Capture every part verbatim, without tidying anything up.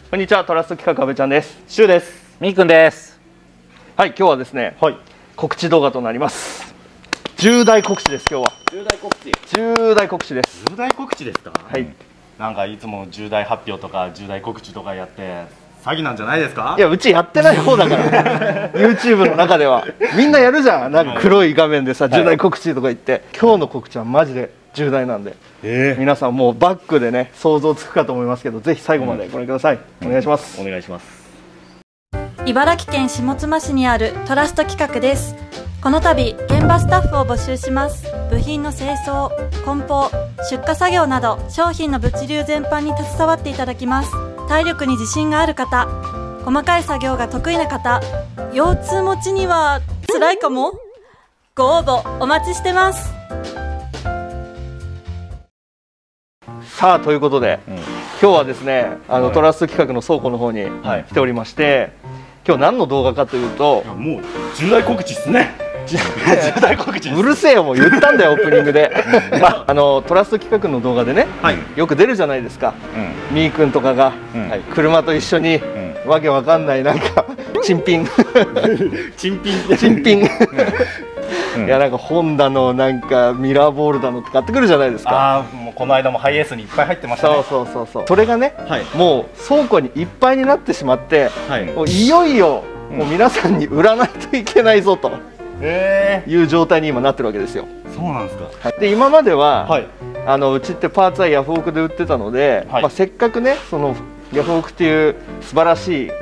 こんにちは、トラスト企画阿部ちゃんです。 シュウです。 みーくんです。 はい、今日はですね、はい、告知動画となります。重大告知です。今日は重大告知。 重大告知です。 重大告知ですか。 はい。 なんかいつも重大発表とか重大告知とかやって詐欺なんじゃないですか。 いや、うちやってない方だから。YouTube の中ではみんなやるじゃん。なんか黒い画面でさ、重大告知とか言って、今日の告知はマジで重大なんで、えー、皆さんもうバックでね想像つくかと思いますけど、ぜひ最後までご覧ください。うん、お願いします。 お願いします。 茨城県下妻市にあるトラスト企画です。この度現場スタッフを募集します。部品の清掃、梱包、出荷作業など商品の物流全般に携わっていただきます。体力に自信がある方、細かい作業が得意な方、腰痛持ちには辛いかも。ご応募お待ちしてます。 さあということで、うん、今日はですね、あの、はい、トラスト企画の倉庫の方に来ておりまして、はい、今日何の動画かというと、 もう重大告知ですね。重大告知。 うるせえよ、もう言ったんだよオープニングで。まあ、あのトラスト企画の動画でね、はい、よく出るじゃないですか、うん、みーくんとかが、うんはい、車と一緒に、うん、わけわかんないなんか珍品珍品珍品いや、なんかホンダのなんかミラーボールだのって買ってくるじゃないですか。 ああ、もうこの間もハイエースにいっぱい入ってましたね。 そうそうそうそう。それがね、はい、もう倉庫にいっぱいになってしまって、はい、もういよいよ、もう皆さんに売らないといけないぞと、えー、いう状態に今なってるわけですよ。 そうなんですか。 はい、で今までは、はい、あのうちってパーツはヤフオクで売ってたので、はい、まあ、せっかくねそのヤフオクっていう素晴らしい、うん、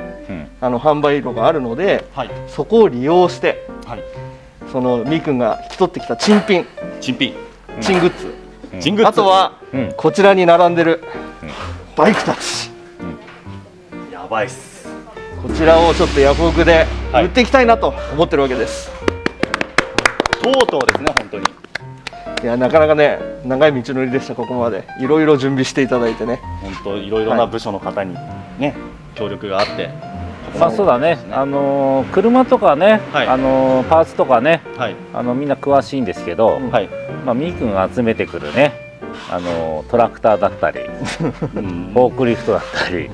あの販売路があるので、はい、そこを利用して、はい、そのみーくんが引き取ってきた珍品珍品珍グッズ、 うん、珍グッズ、 あとは、うん、こちらに並んでる、うん、バイクたち、 うん、やばいっす。 こちらをちょっとヤフオクで売っていきたいなと思ってるわけです。 とうとうですね、本当に。 いや、なかなかね長い道のりでした。ここまでいろいろ準備していただいてね、 本当いろいろな部署の方にね、はい、協力があって、 まあそうだね、あのー、車とかね、はい、あのー、パーツとかね、はい、あのみんな詳しいんですけど、はい、まあ、みーくんが集めてくるね、あのー、トラクターだったり、うん、フォークリフトだったり、うん、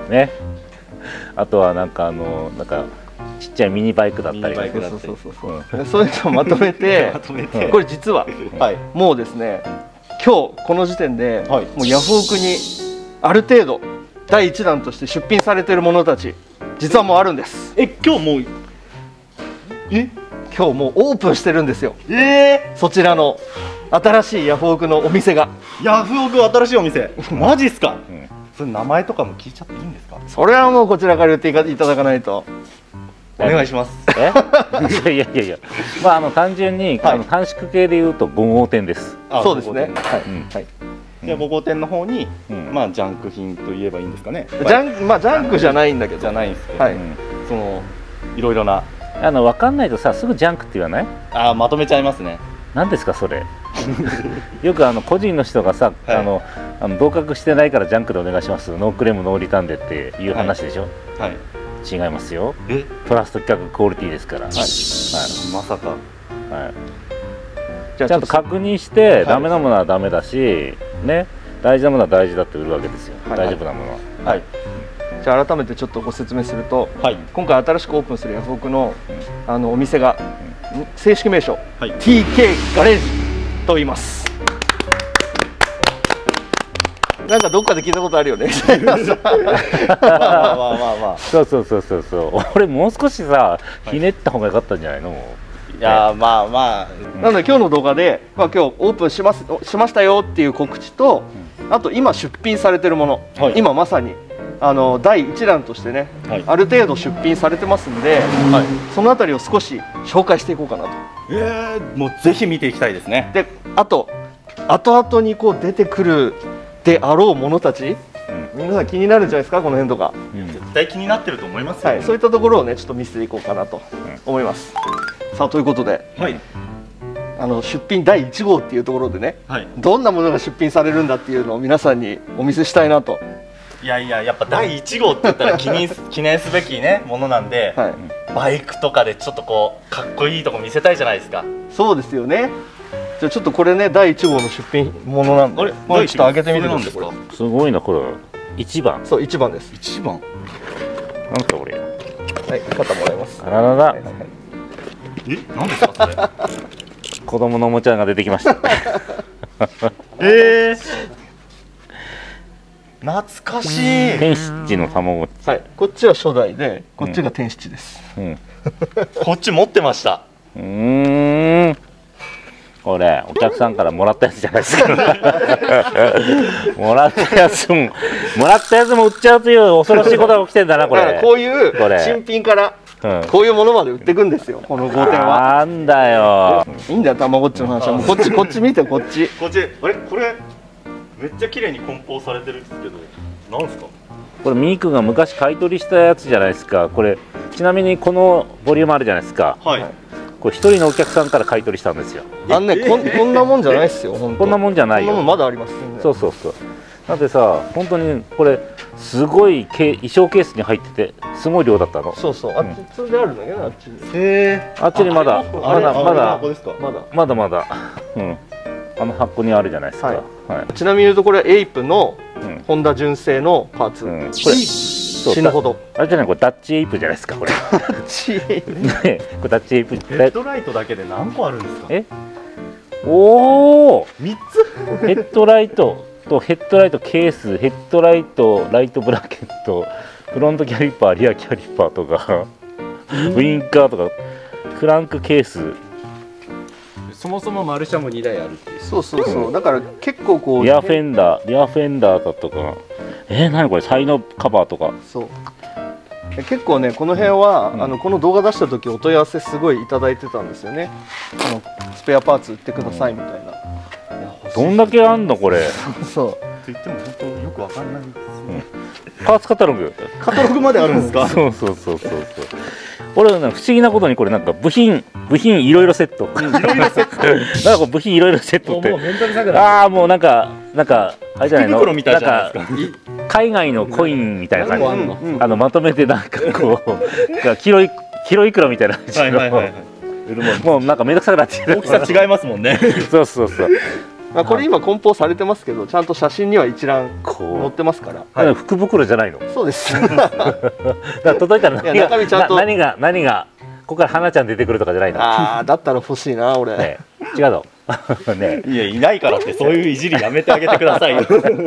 ね、あとはなんかあのー、なんかちっちゃいミニバイクだったり、 そういうのをまとめてこれ実は、はい、もうですね今日この時点で、はい、もうヤフオクにある程度だいいちだんとして出品されているものたち実はもうあるんです。 え、今日もうえ今日もうオープンしてるんですよ。えー、そちらの新しいヤフオクのお店が。 ヤフオク新しいお店マジっすか。うん、それ名前とかも聞いちゃっていいんですか。 それはもうこちらから言っていただかないと。 お願いします。 えいやいやいや、まああの単純に、はい、あの短縮系でいうとご号店です。 そうですね。はい、 うんはい、でご号店の方に、うん、まあジャンク品といえばいいんですかね。 ジャンまあジャンクじゃないんだけど、 じゃないんですけど、はい、うん、そのいろいろなあの分かんないとさすぐジャンクって言わない？ ああ、まとめちゃいますね。 何ですかそれ。よくあの個人の人がさ、はい、あのあの合格してないからジャンクでお願いします。ノークレームノーリターンでっていう話でしょ。はい、はい、違いますよ。え、トラスト企画クオリティですから。はい、はい、 まさか。はい。 じゃあちゃんと確認してダメなものはダメだし、ね、大事なものは大事だって売るわけですよ。はい、大丈夫なものは。はい。 じゃあ改めてちょっとご説明すると、はい、今回新しくオープンするヤフオクの、うん、あのお店が、うん、正式名称、はい、ティーケー ガレージと言います。なんかどっかで聞いたことあるよね。 まあまあまあまあまあ。そうそうそうそうそう。俺もう少しさひねった方が良かったんじゃないの？ いやまあまあ。 なので今日の動画で、まあ今日オープンしますしましたよっていう告知と、あと今出品されてるもの、はい、今まさにあのだいいちだんとしてね、はい、ある程度出品されてますんで、はい、そのあたりを少し紹介していこうかなと。 ええ、もうぜひ見ていきたいですね。 で、あと後々にこう出てくるであろうものたち、うん、皆さん気になるんじゃないですか、この辺とか。 うん、絶対気になってると思いますよ、ね。 はい、そういったところをねちょっと見せていこうかなと思います。うん、さあということで、はい、あの出品だいいち号っていうところでね、はい、どんなものが出品されるんだっていうのを皆さんにお見せしたいなと。 いやいや、やっぱだいいち号って言ったら記念記念すべきねものなんで、はい、バイクとかでちょっとこうかっこいいとこ見せたいじゃないですか。 そうですよね。じゃあちょっとこれねだいいち号の出品ものなんで、あれ、ちょっと開けてみてください。 すごいなこれ。 一番。 そう、一番です。 一番。 なんかこれ。 はい、肩もらいます。 あららら。 え、なんですかそれ。 子供のおもちゃが出てきました。 ええー。懐かしい。 天使のたまごっち。 はい、こっちは初代で、こっちが天使です。 うん。 こっち持ってました。 うーん。これお客さんからもらったやつじゃないですか。もらったやつももらったやつも売っちゃうという恐ろしいことが起きてんだなこれ。 こういう新品からこういうものまで売っていくんですよ、この号店は。 なんだよ。 いいんだよ、たまごっちの話は。もうこっちこっち見て、こっち。 こっち、あれこれめっちゃ綺麗に梱包されてるんですけど、なんですか。 これミークが昔買い取りしたやつじゃないですか。これちなみにこのボリュームあるじゃないですか。はい。これ一人のお客さんから買い取りしたんですよ。 あんね、こんこんなもんじゃないですよ。 こんなもんじゃないよ。 まだあります。 そうそうそう。だってさ、本当にこれすごい衣装ケースに入っててすごい量だったの。 そうそう。あっち普通であるんだけど、あっちに。 へえ。 あっちにまだまだまだまだまだまだ。うん。あの箱にあるじゃないですか。はい。 ちなみに言うとこれはエイプのホンダ純正のパーツ。これ死ぬほど。 あれじゃない、これダッチエイプじゃないですかこれ。 ダッチエイプ。 ね、これダッチエイプ。 ヘッドライトだけで何個あるんですか。 え？おお。 三つ。 ヘッドライトとヘッドライトケース、ヘッドライト、ライトブラケット、フロントキャリパー、リアキャリパーとか、ウインカーとか、クランクケース。 そもそもマルシャもにだいあるっていう。 そうそうそう。だから結構こう。 リアフェンダー、リアフェンダーだとか。えー、何これ、サイドカバーとか。 そう。結構ね、この辺は、うん、あのこの動画出した時お問い合わせすごいいただいてたんですよね。あのスペアパーツ売ってくださいみたいな。 どんだけあんのこれ。 そう。 と言っても本当よくわかんないんですよ、 うん。パーツカタログ。 カタログまであるんですか。 そうそうそうそうそう。俺は不思議なことにこれなんか部品部品いろいろセット。いろいろセット。なんかこう部品いろいろセットって。もうメンタルサグラ。ああもうなんかなんかあれじゃないの。 袋みたいじゃないですか。 海外のコインみたいな感じ。あのまとめてなんかこうキロいキロいくらみたいな感じの。はいはいはい。もうなんかめんどくさくなってきて。 大きさ違いますもんね。 そうそうそう。 まあこれ今梱包されてますけど、ちゃんと写真には一覧載ってますから。 はい、福袋じゃないの。 そうです。 だから届いたら何が何が何がここから花ちゃん出てくるとかじゃないの。 ああだったら欲しいな俺。 ね、違うの。 ね、いやいないからってそういういじりやめてあげてくださいよ。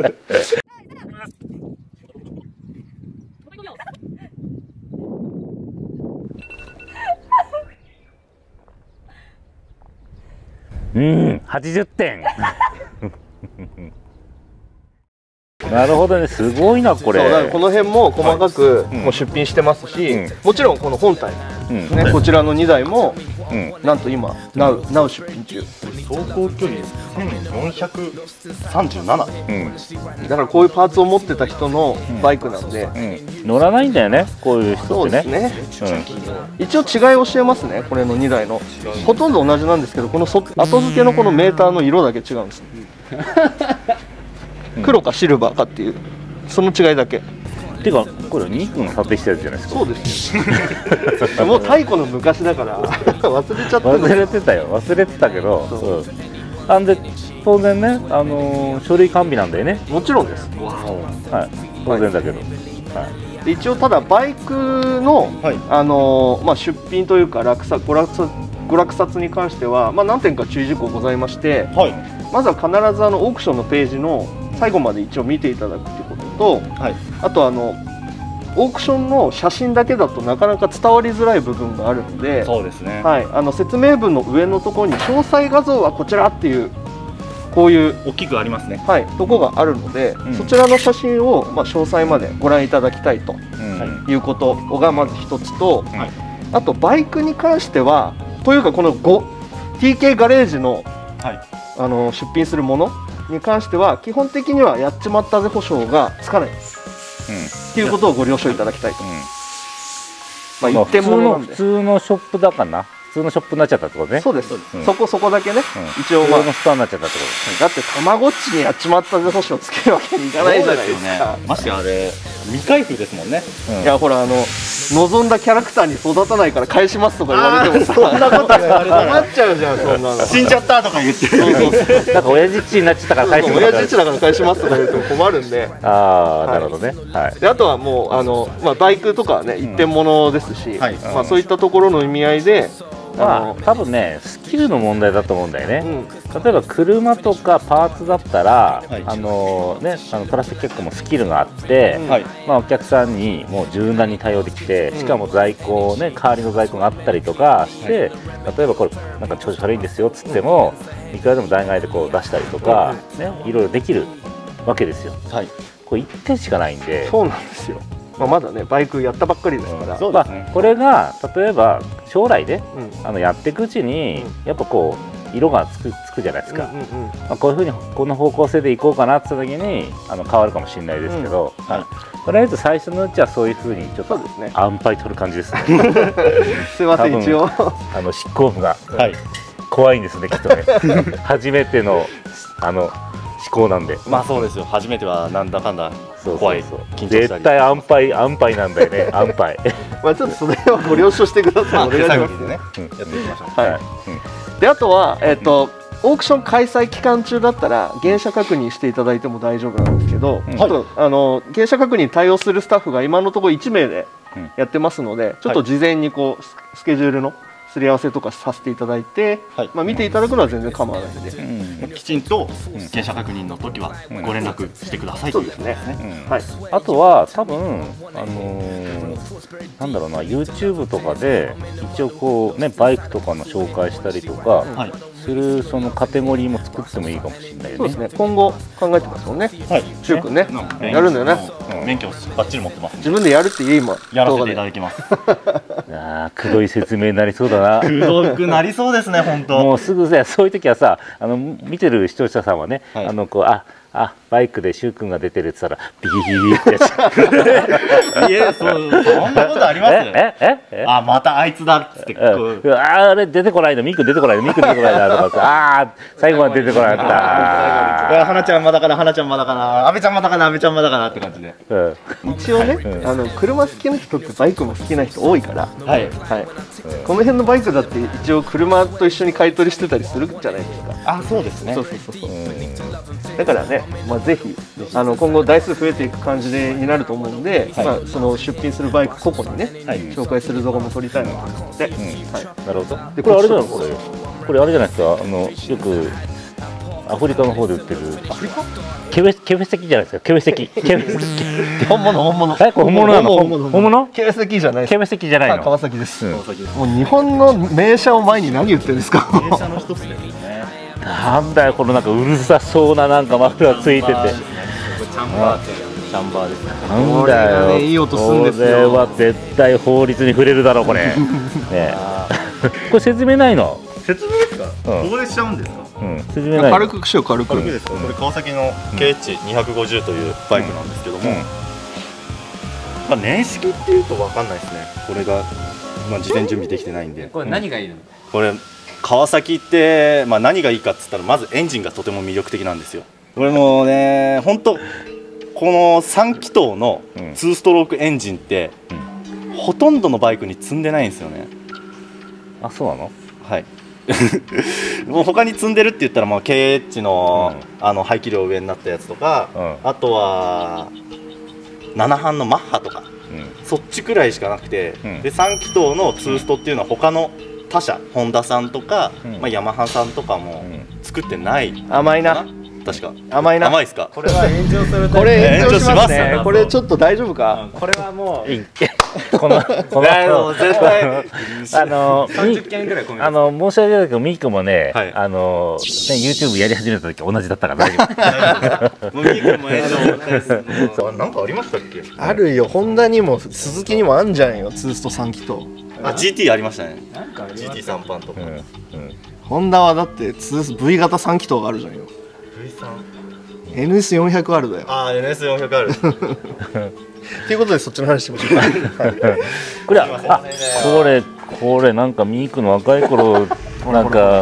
うん、はちじゅってん。なるほどね、すごいなこれ。 そうだからこの辺も細かくもう出品してますし、うん、もちろんこの本体、うんね、こちらのにだいも、うん、なんと今 Now, Now 出品中。 走行距離せんよんひゃくさんじゅうなな、うん、 だからこういうパーツを持ってた人のバイクなんで、 うんうん、乗らないんだよねこういう人ってね。そうですね、 うん、一応違いを教えますね。これのにだいのほとんど同じなんですけど、このそ後付けのこのメーターの色だけ違うんです。黒かシルバーかっていうその違いだけ。 てかこれニークの撮影したやつじゃないですか。 そうですよ。もう太古の昔だから忘れちゃった忘れてたよ忘れてたけど、うん、あんで当然ね、あのー、書類完備なんだよね。 もちろんです。 はい当然だけど、はいはい、一応ただバイクの、はい、あのーまあ、出品というか落札、ご落札、ご落札に関しては、まあ、何点か注意事項ございまして、はい、まずは必ずあのオークションのページの最後まで一応見ていただくということと、はい、あとあのオークションの写真だけだとなかなか伝わりづらい部分があるので、 そうですね、 はい、あの説明文の上のところに詳細画像はこちらっていうこういう大きくありますね、 はい、とこがあるので、うん、そちらの写真を、まあ、詳細までご覧いただきたいと、うん、いうことがまず一つと、はい、あとバイクに関してはというかこの ティーケー ガレージの、はい、あの出品するものに関しては基本的にはやっちまったぜ保証がつかない、うん、っていうことをご了承いただきたいと、うん、 まあ一点物なんで普通のショップだかな普通のショップになっちゃったってことね。 そうです、うん、そこそこだけね、うん、一応まあ普通のストアになっちゃったってこと、 だってたまごっちにやっちまったぜ保証つけるわけにいかないじゃないですか。 ましてあれ未開封ですもんね、 うん、いやほらあの望んだキャラクターに育たないから返しますとか言われてもさ、 そんなこと言われたら困っちゃうじゃん、そんなの。 死んじゃったとか言ってる。なんか親父っちになっちゃったから返します。 親父っちだから返しますとか言っても困るんで。 ああ、なるほどね。はい。 で、あとはもうあのまあバイクとかはね一点物ですし、まあそういったところの意味合いで。 まあ、多分ねスキルの問題だと思うんだよね、うん、例えば車とかパーツだったら、はい、あのね、あのトラスト結構もスキルがあって、うん、まあ、お客さんにもう柔軟に対応できて、しかも在庫、ね、代わりの在庫があったりとかして、はい、例えばこれなんか調子悪いんですよっつっても、うん、いくらでも代替えでこう出したりとか、ね、いろいろできるわけですよ、はい、これいってんしかないんで。 そうなんですよ。まあまだねバイクやったばっかりですから、 うん、まあ、これが例えば将来で、うん、あのやっていくうちに、うん、やっぱこう色がつくつくじゃないですか、まあこういうふうにこの方向性でいこうかなって言った時にあの変わるかもしれないですけど、うん、はい、とりあえず最初のうちはそういうふうにちょっと安牌取る感じですね。 すいません、一応あの執行部が、はい、怖いんですねきっとね。初めてのあの思考なんで。 まあそうですよ、初めてはなんだかんだ怖い、緊張したり絶対安牌安牌なんだよね。安牌。 まあちょっとそれはご了承してください。お願いしますね。やっていきましょう。はい。で、あとはえっとオークション開催期間中だったら原車確認していただいても大丈夫なんですけど、ちょっとあの原車確認に対応するスタッフが今のところいち名でやってますので、ちょっと事前にこうスケジュールのすり合わせとかさせていただいて、はい、まあ見ていただくのは全然構わないので、 うん、きちんと原車確認の時はご連絡してください、 うん、そうですね、 うん、はい、あとは多分あのー、なんだろうな YouTube とかで一応こうねバイクとかの紹介したりとか、はい、するそのカテゴリーも作ってもいいかもしれないよね。 そうですね、今後考えてますもんね。はい、しゅうくんね、ね、やるんだよね。 免許バッチリ持ってます。 自分でやるって言え今。 やらせていただきます。 ああ、くどい説明になりそうだな。 くどくなりそうですね、本当。 もうすぐさ、そういう時はさ、あの見てる視聴者さんはね、はい、あのこうあ。あ、バイクでしゅうくんが出てるって言ったらビーってやつ。 いや、そう、そんなことあります？えええあ、またあいつだっつってこう、 うん、あれ出てこないの、ミク出てこないの、ミク出てこないなとか、ああ最後まで出てこなかった。 はなちゃんまだかな、はなちゃんまだかな、阿部ちゃんまだかな、阿部ちゃんまだかなって感じで。 うん、一応ね、うん、あの車好きな人ってバイクも好きな人多いから、はいはい、うん、この辺のバイクだって一応車と一緒に買い取りしてたりするじゃないですか。 あ、そうですね。 そうそうそうそう。うん、だからね、まあぜひあの今後台数増えていく感じでになると思うので、はい、まあその出品するバイク個々にね、はい、紹介する動画も撮りたいなと思って、うん、 はい、なるほど。でこれあれじゃないこれこれあれじゃないですか、あのよくアフリカの方で売ってるアフリカケベケベ石じゃないですか。ケベ石ケベ石本物本物えこれ本物なの本物ケベ石じゃないケベ石じゃないの川崎です、うん、もう日本の名車を前に何言ってるんですか。 名車の一つですね。 なんだよこのなんかうるさそうななんかマフラーついてて、 チャンバーってチャンバーですね。 なんだよ、 いい音するんですよ。 これは絶対法律に触れるだろうこれ。ねこれ説明ないの？ 説明ですか？ここでしちゃうんですか？ うん、説明ない。 軽くしよう軽く。 軽くですか？これ川崎の ケーエイチにひゃくごじゅう というバイクなんですけども、まあ年式っていうとわかんないですね。これがまあ事前準備できてないんで。 これ何がいいの？ これ川崎ってまあ何がいいかっつったらまずエンジンがとても魅力的なんですよ。これもね本当このさん気筒のツーストロークエンジンって、うん、ほとんどのバイクに積んでないんですよね。 あ、そうなの？ はい。もう他に積んでるって言ったら、まあ、ケーエイチ の、うん、あの排気量上になったやつとか、うん、あとはなな班のマッハとか、うん、そっちくらいしかなくて、うん、でさん気筒のツーストっていうのは他の他社、ホンダさんとか、うん、まあ、ヤマハさんとかも作ってない、 うん、甘いな。 確か甘いな。 甘いですか？ これは炎上する。 これ炎上しますね。これちょっと大丈夫か？ これはもうこのこの絶対あのさんじゅっけんぐらいあの申し訳ないけどミークもね、はい、あのね YouTube やり始めた時同じだったから大丈夫。ミークも炎上そうなんかありましたっけ？ あるよ。ホンダにも鈴木にもあんじゃんよ。ツーストさん気筒。 あ ジーティー ありましたね。ジーティーさん 班とか。うんうん、 ホンダはだって V 型さん気筒があるじゃんよ。 ブイさんエヌエスよんひゃくアール だよ。 ああ エヌエスよんひゃくアールということでそっちの話しましょう。 これあこれこれなんかミークの若い頃なんかあ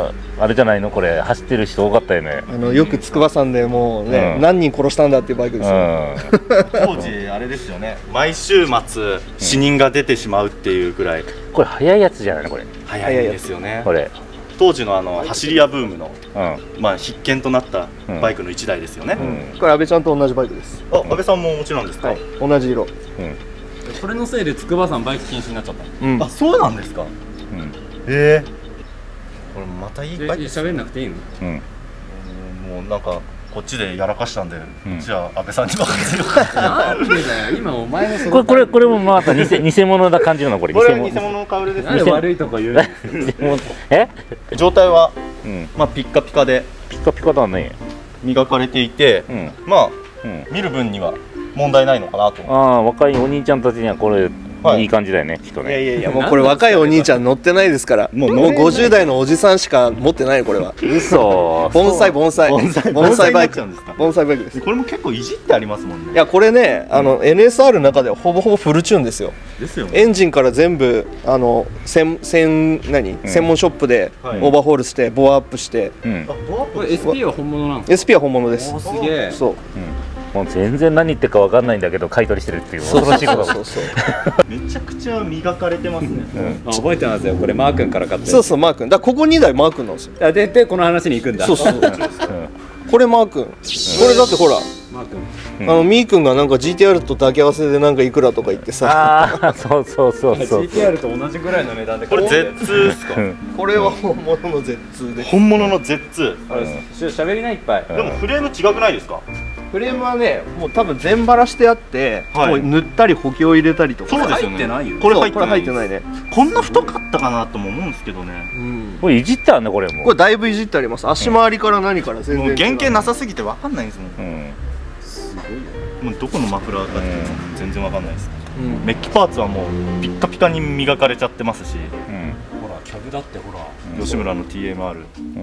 あれじゃないの、これ走ってる人多かったよね。 あのよく筑波山でもうね、うん、何人殺したんだっていうバイクですよ、うん、 当時あれですよね、毎週末死人が出てしまうっていうくらい、うん、 これ速いやつじゃないのこれ。 速いですよね。 これ当時のあの走り屋ブームの、うん、まあ必見となったバイクの一台ですよね、 うんうん、これ安倍ちゃんと同じバイクです。 あ、安倍さんももちろんですか。はい、 同じ色、うん、 これのせいで筑波山バイク禁止になっちゃった、 うん、あ、そうなんですか、うん、ええー、これまたいいバイク喋んなくていいの、うん、 もうなんかこっちでやらかしたんで、うん、じゃあ安倍さんに任せようか。 なんでだよ、今お前のそのこれこれこれもまた偽偽物な感じなのこれ。 これは偽物のカウルですね。 悪いとか言う。 え？ 状態は、うん、まあピッカピカでピッカピカだね。 磨かれていて、うん、まあ、うん、見る分には問題ないのかなと。 ああ、若いお兄ちゃんたちにはこれ。はい、いい感じだよね、きっとね。 いやいやいや、もうこれ若いお兄ちゃん乗ってないですから。もうもうごじゅう代のおじさんしか持ってない、これは。 嘘。 盆栽盆栽。盆栽バイク。盆栽バイクです。 これも結構いじってありますもんね。 いや、これね、あの エヌエスアール の中ではほぼほぼフルチューンですよ。ですよね。エンジンから全部あの専専何専門ショップでオーバーホールしてボアアップして。 これ エスピー は本物なの？ エスピー は本物です。 すげえ。 そう。 もう全然何言ってるか分かんないんだけど買い取りしてるっていう恐ろしいこと。 そうそうめちゃくちゃ磨かれてますね、 うん、覚えてますよ、これマー君から買って。 そうそう、マー君だ、ここにだいマー君なんですよ。 ででこの話に行くんだ。 そうそう、うん、これマー君、これだってほらマー君、うん、あのミー君がなんか ジーティーアール と抱き合わせでなんかいくらとか言ってさ、 ああそうそうそうそうジーティーアール と同じぐらいの値段で。 これ ゼッツー ですか？ これは本物の ゼッツー です。 本物の ゼッツー。しゃべりないいっぱい。 でもフレーム違くないですか？ フレームはね、もう多分全バラしてあって、はい、もう塗ったり補強入れたりとか。 そうですよね。 入ってないよ。 これ入ってない。 入ってないね。 こんな太かったかなとも思うんですけどね。 うん、これいじってあるね、これも。 これだいぶいじってあります。足回りから何から全然。 もう原型なさすぎてわかんないんですもん。うん、すごいよ。もうどこのマフラーかっていうの全然わかんないです。うん、メッキパーツはもうピッカピカに磨かれちゃってますし。うん、 ほらキャブだってほら。 吉村の ティーエムアール。 うん。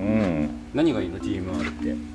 何がいいの ティーエムアール って？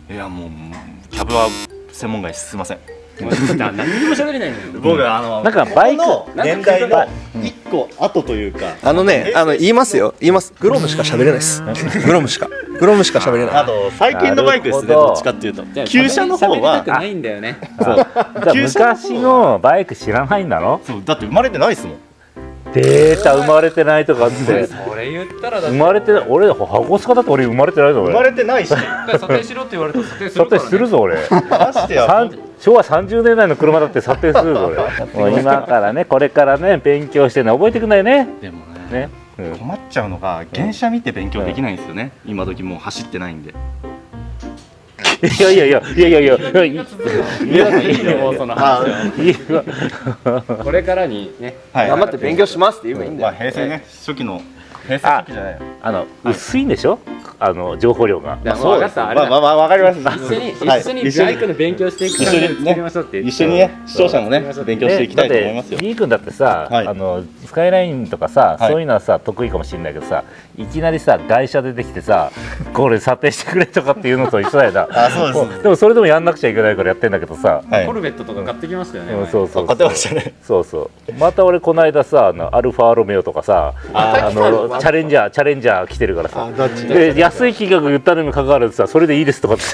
いやもうキャブは専門外すいません。 何にも喋れないのよ。 僕はあのなんかバイクの年代の一個後というか、 あのね、あの言いますよ、言います。グロムしか喋れないです。グロムしか、グロムしか喋れない。 あと最近のバイクですね、どっちかっていうと。旧車の方はないんだよね。 昔のバイク知らないんだろ。 そう、だって生まれてないですもん。 データ生まれてないとかって。 それ言ったら生まれてない。俺箱スカだと俺生まれてないぞ。 生まれてないし。 査定しろって言われたら査定するから。査定するぞ俺。昭和さんじゅうねんだいの車だって査定するぞ俺。もう今からね、これからね勉強してね、覚えてくんないね。 でもね、困っちゃうのが原車見て勉強できないんですよね。今時もう走ってないんで。 いやいやいやいやいやいやいやいいよ、もうその話は。これからにね、 頑張って勉強しますって言えばいいんだよ。 平成ね、初期の平成初期じゃない。 あの薄いんでしょ、あの情報量が。 そうです。まあまあわかります。一緒に一緒にバイクの勉強していくから作りましょうって。 一緒にね、視聴者もね勉強していきたいと思いますよ。 ミー君だってさ、あのスカイラインとかさ、そういうのはさ得意かもしれないけどさ、いきなりさ外車出てきてさ、これ査定してくれとかっていうのと一緒だよな。 あ、そうです。 でもそれでもやんなくちゃいけないからやってんだけどさ、 コルベットとか買ってきましたよね。 そうそう。 買ってましたね。 そうそう。また俺この間さ、あのアルファロメオとかさ、あのチャレンジャーチャレンジャー来てるからさ、で安い金額言ったのにもかかわらずさ、それでいいですとかって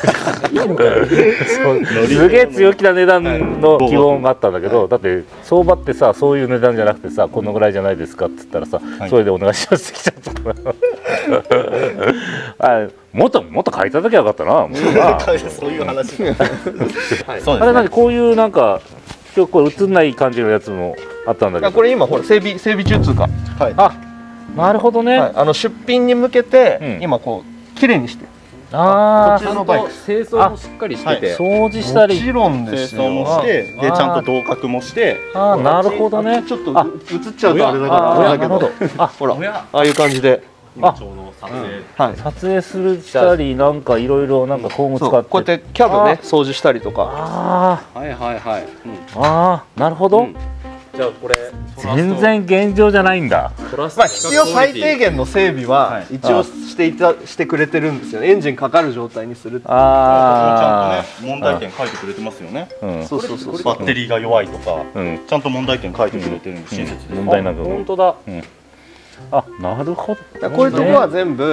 すげえ強気な値段の基本があったんだけど、だって相場ってさそういう値段じゃなくてさ、このぐらいじゃないですかって言ったらさ、それでお願いしますって来ちゃったからもっともっと買いただけばよかったな。 そういう話。 あれなんでこういうなんか今日これ映んない感じのやつもあったんだけど、 これ今ほら整備整備中通過。 あ、なるほどね。 あの出品に向けて今こう綺麗にして。 ああ、 ちゃんと清掃もしっかりしてて、 掃除したり、 もちろんですよ。 清掃もして、でちゃんと同角もして、 ああ、なるほどね。 ちょっと映っちゃうとあれだからだけど、あ、ほら、ああいう感じで。 今ちょうど撮影、 はい、撮影するしたりなんかいろいろなんか工具使ってこうやってキャブね掃除したりとか。 ああ、はいはいはい。 ああ、なるほど。 じゃあこれ全然現状じゃないんだ。 まあ必要最低限の整備は一応していたしてくれてるんですよね。エンジンかかる状態にする。 ああ、ちゃんとね問題点書いてくれてますよね。 そうそうそう。 バッテリーが弱いとか、ちゃんと問題点書いてくれてるんで親切です。 問題なく。 本当だ。 あ、なるほど。 こういうとこは全部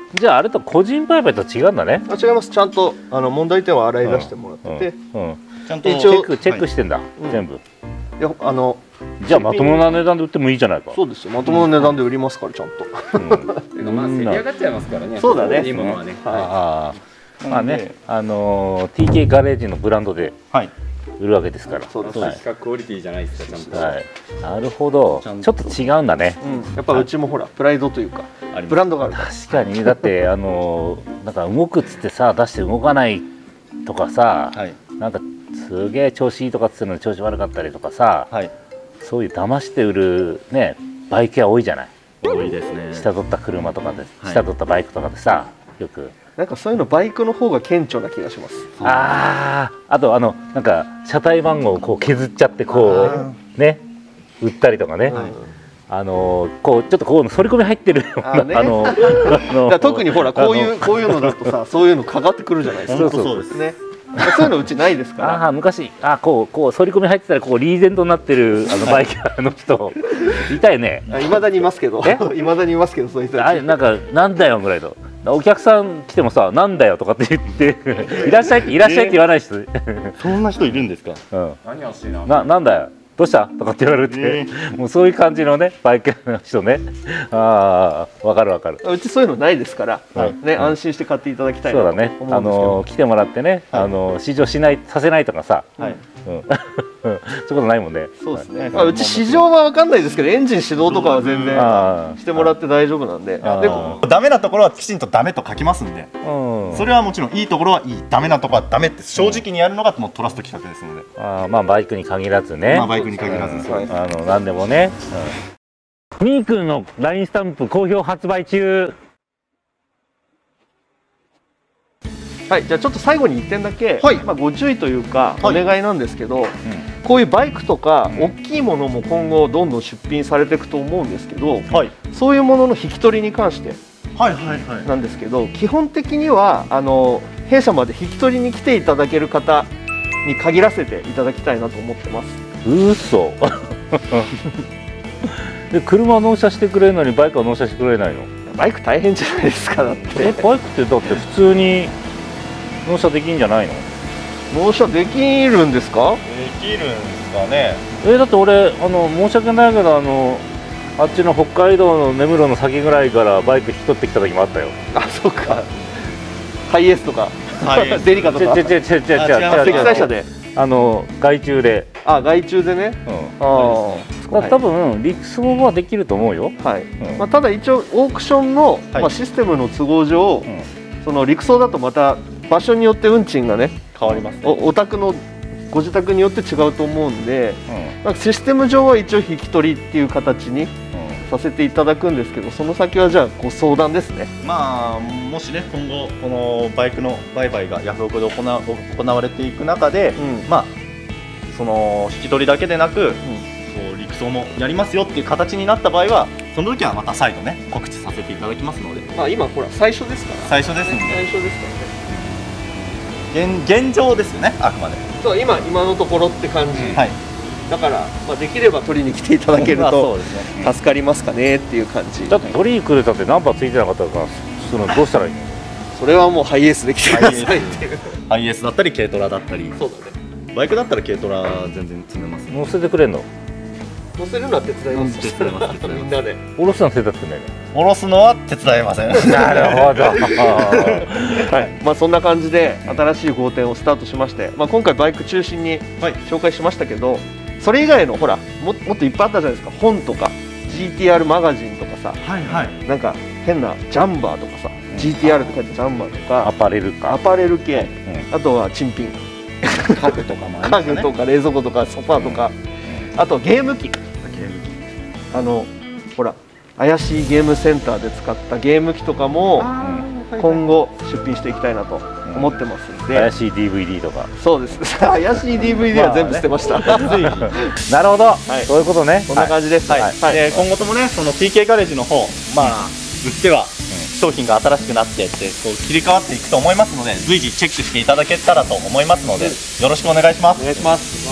じゃああれと個人売買と違うんだね。 あ、違います。ちゃんとあの問題点は洗い出してもらってて、 ちゃんとチェックチェックしてんだ、全部。 いや、あのじゃあまともな値段で売ってもいいじゃないか。 そうですよ、まともな値段で売りますからちゃんと。 まあ競り上がっちゃいますからね。 そうだね。 今はね。 ああ、まあね、あの ティーケー ガレージのブランドで売るわけですから。 そうです。比較クオリティじゃないですか、ちゃんと。 はい。なるほど。ちょっと違うんだね。 やっぱうちもほらプライドというかブランドがあるから。 確かにだってあのなんか動くっつってさ出して動かないとかさ、なんかすげえ調子いいとかっつうのに調子悪かったりとかさ、そういう騙して売るねバイク屋多いじゃない。 多いですね。 下取った車とかで下取ったバイクとかでさ、よく。 なんかそういうのバイクの方が顕著な気がします。 ああ、あとあのなんか車体番号をこう削っちゃってこうね売ったりとかね。あのこうちょっとこう反り込み入ってるようなあの特にほらこういうこういうのだとさ、そういうのかかってくるじゃないですか。そうですね。そういうのうちないですから。 ああ、昔あこうこう反り込み入ってたらこうリーゼントになってるあのバイク屋の人いたよね。 いまだにいますけど。いまだにいますけどそういう人。 あれなんかなんだよぐらいの。お客さん来てもさ、なんだよとかって言っていらっしゃいっていらっしゃいって言わない人。 そんな人いるんですか。 何欲しいな。 ななんだよ。どうしたとかって言われて、もうそういう感じのねバイクの人ね。ああ、わかるわかる。 うちそういうのないですからね、安心して買っていただきたいなと思うんですけど。 そうだね。あの来てもらってね、あの試乗しないさせないとかさ。そういうことないもんね。 そうですね。うち試乗はわかんないですけど、エンジン始動とかは全然してもらって大丈夫なんで。でもダメなところはきちんとダメと書きますんで、それはもちろんいいところはいい、ダメなところはダメって正直にやるのがもうトラスト企画ですので。 ああ、まあバイクに限らずね。 まあバイクに限らず、 あの何でもね。みーくんのラインスタンプ好評発売中。 はい、じゃあちょっと最後にいってんだけ、はい、まあご注意というかお願いなんですけど、はい、うん、こういうバイクとか大きいものも今後どんどん出品されていくと思うんですけど、はい、そういうものの引き取りに関してなんですけど、基本的にはあの弊社まで引き取りに来ていただける方に限らせていただきたいなと思ってます。 うそで車納車してくれるのにバイクは納車してくれないの？ バイク大変じゃないですか。だってえバイクってだって普通に納車できんじゃないの？ 納車できるんですか？ できるんですかね。 えだって俺あの申し訳ないけどあのあっちの北海道の根室の先ぐらいからバイク引き取ってきた時もあったよ。 あ、そうか。ハイエースとかデリカとか。 違う違う違う違う違う。積載車で。 あの外注で。 あ、外注でね。うん。ああ。多分リクソーはできると思うよ。 はい。まあただ一応オークションのまあシステムの都合上、そのリクソーだとまた場所によって運賃がね変わります、ね、 お, お宅のご自宅によって違うと思うんで、うん、なんかシステム上は一応引き取りっていう形にさせていただくんですけど、その先はじゃあご相談ですね。 まあもしね今後このバイクの売買がヤフオクで行わ、行われていく中で、うん、まあその引き取りだけでなく、うん、そうリクソーもやりますよっていう形になった場合はその時はまた再度ね告知させていただきますので。 まあ今ほら最初ですから最初ですね。 最初ですからね。 現, 現状ですよね、あくまで。 そう今今のところって感じ、うん、はい、だから、まあ、できれば取りに来ていただけると助かりますかねっていう感じ。 だって取りに来るだってナンバーついてなかったからそのどうしたらいいの？ それはもうハイエースで来てくださいっていうハイエースだったり軽トラだったり。 そうだね、 バイクだったら軽トラ全然積めます、ね、 乗せてくれんの？ 乗せるのは手伝います。 手伝います。 みんなで。 下ろすのは手伝ってくれないね。 下ろすのは手伝いません。 なるほど。 はい。まあそんな感じで新しい号店をスタートしまして、まあ今回バイク中心に紹介しましたけど、それ以外のほら も, もっといっぱいあったじゃないですか。本とか ジーティーアール マガジンとかさ、はいはい。なんか変なジャンバーとかさ、うん、ジーティーアール って書いてジャンバーとか、 アパレルか。 アパレル系、うん、あとは珍品。 家具とかもありますね。 家具とか冷蔵庫とかソファーとか、うん、あとゲーム機。あのほら怪しいゲームセンターで使ったゲーム機とかも今後出品していきたいなと思ってますんで、 怪しい ディーブイディー とか。 そうです。怪しい ディーブイディー は全部捨てました。 なるほど、そういうことね。 こんな感じです。 今後ともねその ティーケー ガレージの方、まあ売っては商品が新しくなってってこう切り替わっていくと思いますので、随時チェックしていただけたらと思いますのでよろしくお願いします。 お願いします。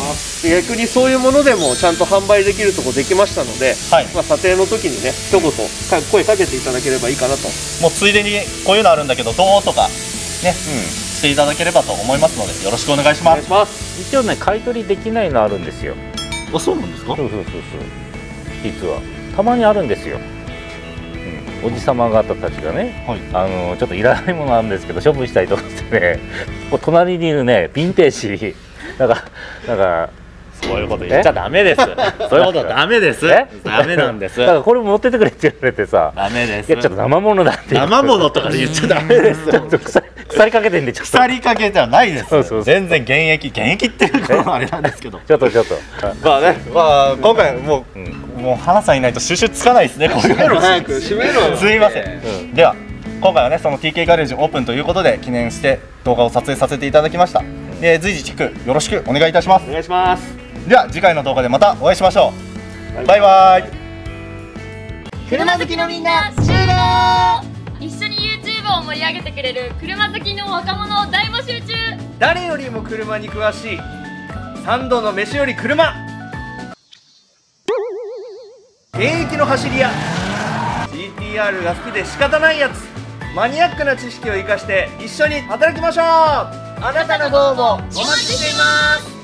逆にそういうものでもちゃんと販売できるとこできましたので、はい、まあ査定の時にね一言声かけていただければいいかなと。 もうついでにこういうのあるんだけどどうとかね、うん、していただければと思いますのでよろしくお願いします。お願いします。 一応ね買い取りできないのあるんですよ。 あ、そうなんですか。 そうそうそうそう、実はたまにあるんですよ。おじさま方たちがね、はい、あのちょっといらないものなんですけど処分したいと思ってね、こう隣にいるねヴィンテージなんかなんかそういうこと言っちゃダメです。そういうことダメです。ダメなんです。 だからこれ持ってってくれって言われてさ、 ダメです。 いやちょっと生物だって。 生物とかで言っちゃダメです。 ちょっと腐り腐りかけてんでちょっと。 腐りかけじゃないです。そうそう。全然現役現役っていうかあれなんですけど。 ちょっとちょっと。 まあね、まあ今回もうもう花さんいないと収集つかないですね。 閉めろ早く閉めろ。 すいません。では今回はねその ティーケー ガレージオープンということで記念して動画を撮影させていただきました。で随時チェックよろしくお願いいたします。 お願いします。 では次回の動画でまたお会いしましょう。バイバイ。 車好きのみんな終了。一緒に YouTube を盛り上げてくれる車好きの若者を大募集中。 誰よりも車に詳しい三度の飯より車。現役の走り屋 ジーティーアール が好きで仕方ないやつ、マニアックな知識を生かして一緒に働きましょう。あなたのご応募お待ちしています。